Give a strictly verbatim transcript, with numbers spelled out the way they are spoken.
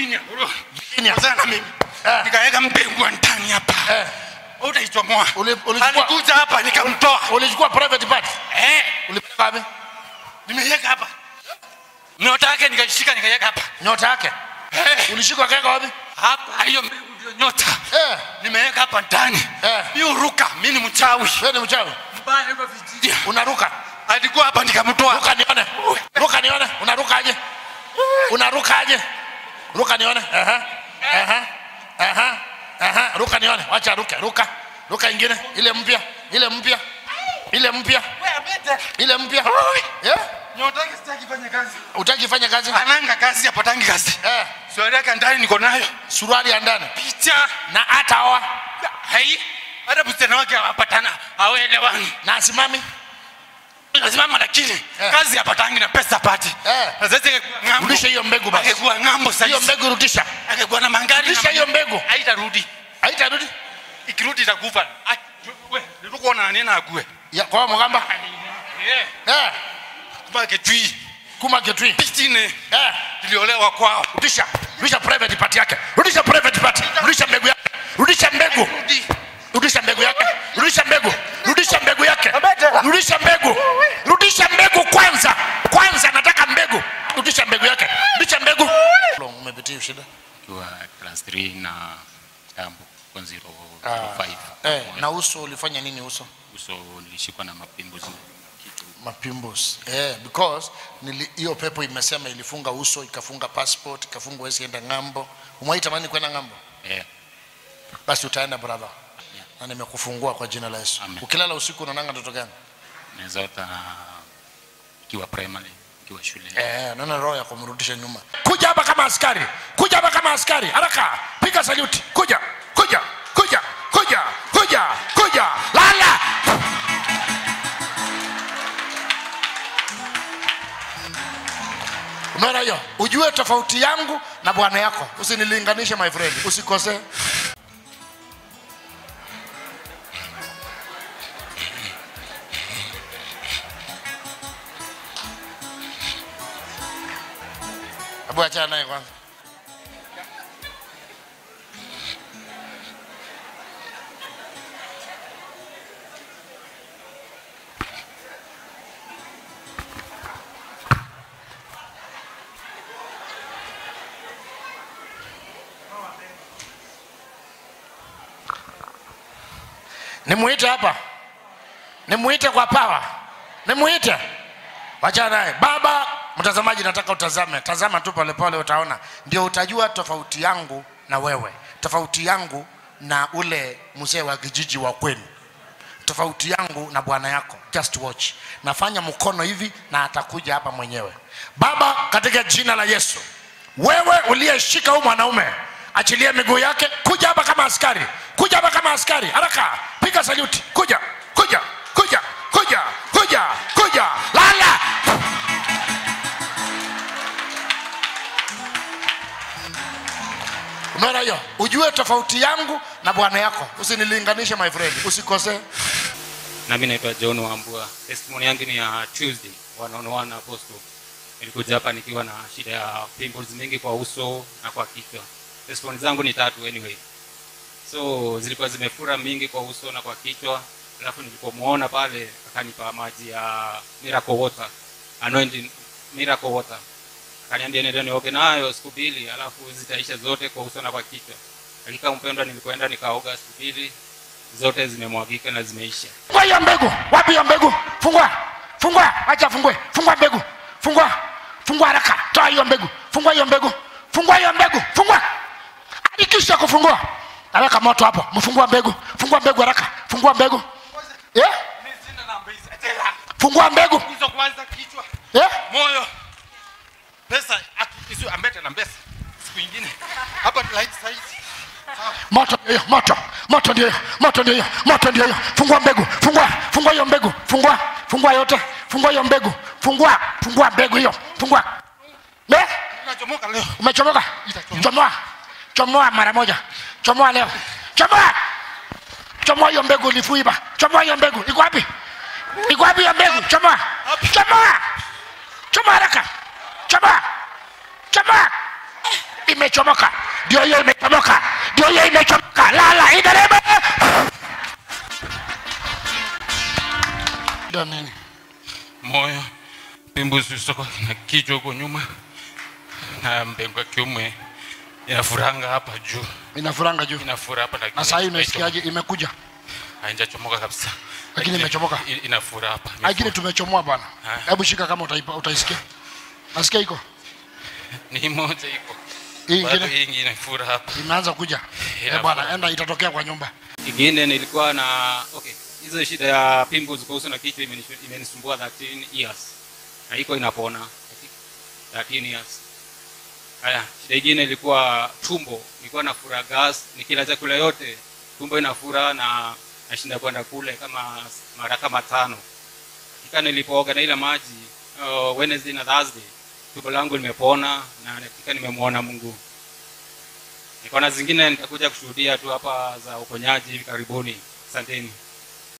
Virginia. Virginia sana mimi. Nikaweka mbegu ndani hapa. Eh. Utaichomoa. Alikuja hapa nikamtoa. Ulichukua private part? Eh. Ulipeleka wapi? Nimeweka hapa. Nyota yake nikashika nikaweka hapa. Nyota yake? Eh. Ulishika kaweka wapi? Hapa hiyo mbegu ndio nyota. Eh. Nimeweka hapa ndani. Eh. Hiyo ruka, mimi ni mchawi. Wewe ni mchawi? Mbaya hivyo Virginia. Unaruka? Alikuwa hapa nikamtoa. Ruka nione. Ruka nione. Unaruka aje? Unaruka aje? Ruka nione. Aha. Aha. Aha. Aha. Ruka nione. Acha ruka. Ruka. Ruka ingine. Ile mpya. Ile mpya. Ile mpya. Ile mpya. Eh? Nyota yake sitaki fanya kazi. Utaki fanya kazi? Ananga kazi hapa tangi kazi. Eh. Suruali yake ndani niko nayo. Suruali ya ndani. Picha na hata hawa. Hai. Hata msichana wake hapatana. Hawaelewani. Na asimami. Lazima lakini eh. Kazi hapa tangi na pesa pati. Eh. Sasa ngambo. Rudisha hiyo mbegu basi. Angekuwa ngambo sasa. Hiyo mbegu rudisha. Angekuwa na mangari. Rudisha hiyo mbegu. Haitarudi. Haitarudi. Ikirudi itakufa. Wewe, ndio kuona nani ague. Ya kwa mgamba. Eh. Eh. Kuma ketui. Kuma ketui. Pitine. Eh. Tuliolewa kwao. Rudisha. Rudisha private part yake. Rudisha private part. Rudisha mbegu yake. Rudisha mbegu. Rudisha mbegu yake. Rudisha mbegu. Rudisha mbegu yake. Rudisha mbegu. Rudisha mbegu kwanza. Kwanza nataka mbegu. Rudisha mbegu yake. Rudisha mbegu. Umepitia shida? Kwa class three na tambo kwa zero five. Eh, na uso ulifanya nini uso? Uso nilishikwa na mapimples kitu. Mapimples. Eh, because hiyo pepo imesema ilifunga uso, ikafunga passport, ikafunga wewe sienda ngambo. Umwaitamani kwenda ngambo? Eh. Basi utaenda brother. Yeah. Na nimekufungua kwa jina la Yesu. Ukilala usiku unaonanga ndoto gani? Naweza hata kiwa primary, kiwa shule. Eh, naona roho ya kumrudisha nyuma. Kuja hapa kama askari. Kuja hapa kama askari. Haraka. Piga salute. Kuja. Kuja. Kuja. Kuja. Kuja. Kuja. Lala. Umeona hiyo? Ujue tofauti yangu na bwana yako. Usinilinganishe my friend. Usikose. Abu acha naye kwanza. Nimuite hapa. Nimuite kwa power. Nimuite. Wacha naye. Baba, mtazamaji nataka utazame. Tazama tu pole pole utaona. Ndio utajua tofauti yangu na wewe. Tofauti yangu na ule mzee wa kijiji wa kwenu. Tofauti yangu na bwana yako. Just watch. Nafanya mkono hivi na atakuja hapa mwenyewe. Baba, katika jina la Yesu. Wewe uliyeshika huyu mwanaume, achilia miguu yake, kuja hapa kama askari. Kuja hapa kama askari. Haraka. Piga saluti. Kuja. Kuja. Kuja. Kuja. Kuja. Kuja. Lala. Umeona hiyo? Ujue tofauti yangu na bwana yako. Usinilinganishe my friend. Usikose. Na mimi naitwa John Wambua. Testimony yangu ni ya Tuesday one on one apostle. Nilikuja hapa nikiwa na shida ya pimples mingi kwa uso na kwa kichwa. Testimony zangu ni tatu anyway. So zilikuwa zimefura mingi kwa uso na kwa kichwa. Alafu nilipomuona pale akanipa maji ya miracle water. Anointing miracle water. Akaniambia nenda nioge nayo siku mbili alafu zitaisha zote kwa uso na kwa kichwa. Hakika mpendwa, nilikwenda nikaoga siku mbili zote zimemwagika na zimeisha. Fungua hiyo mbegu. Wapi hiyo mbegu? Fungua. Fungua. Acha fungue. Fungua mbegu. Fungua. Fungua haraka. Toa hiyo mbegu. Fungua hiyo mbegu. Fungua hiyo mbegu. Fungua. Hakikisha kufungua. Aweka moto hapo. Mfungua mbegu. Fungua mbegu haraka. Fungua mbegu. Eh? Mimi sina namba hizi. Fungua mbegu. Hizo kwanza kichwa. Eh? Moyo. Pesa hizo ambete na pesa. Siku nyingine. Hapa light size. Moto hiyo, moto. Moto ndio hiyo. Moto ndio hiyo. Moto ndio hiyo. Fungua mbegu. Fungua. Fungua hiyo mbegu. Fungua. Fungua yote. Fungua hiyo mbegu. Fungua. Fungua mbegu hiyo. Fungua. Eh? Unachomoka leo. Umechomoka? Chomoa. Chomoa mara moja. Chomoa leo. Chomoa. Chomoa hiyo mbegu ulifuiba. Chomoa hiyo mbegu. Iko wapi? Iko wapi hiyo mbegu? Chomoa. Chomoa. Chomoa haraka. Chomoa. Chomoa. imechomoka, ndio hiyo imechomoka, ndio hiyo imechomoka. Lala idarebe. Ndio nini? Moyo, Pimples usoko na kichwa huko nyuma. Na mbengo kiume inafuranga hapa juu. Inafuranga juu. Inafura hapa na sasa hivi unasikiaje imekuja? Haijachomoka kabisa. Lakini imechomoka. Inafura hapa. Lakini tumechomoa bwana. Hebu shika kama utaipa utaisikia. Nasikia iko. Ni moja iko. Hii ingine hii ingine inafura hapa. Imeanza kuja. Eh bwana, enda itatokea kwa nyumba. Ingine nilikuwa na okay, hizo shida ya Pimples kwa uso na kichwa imenisumbua thirteen years. Na iko inapona. thirteen years. Haya, shida nyingine ilikuwa tumbo. Nilikuwa nafura gas, nikila chakula yote tumbo inafura na nashinda kwenda kule kama mara kama tano. Kika nilipooga na ile maji uh, Wednesday na Thursday, tumbo langu limepona na hakika nimemuona Mungu. Niko na zingine nitakuja kushuhudia tu hapa za uponyaji karibuni. Asanteni.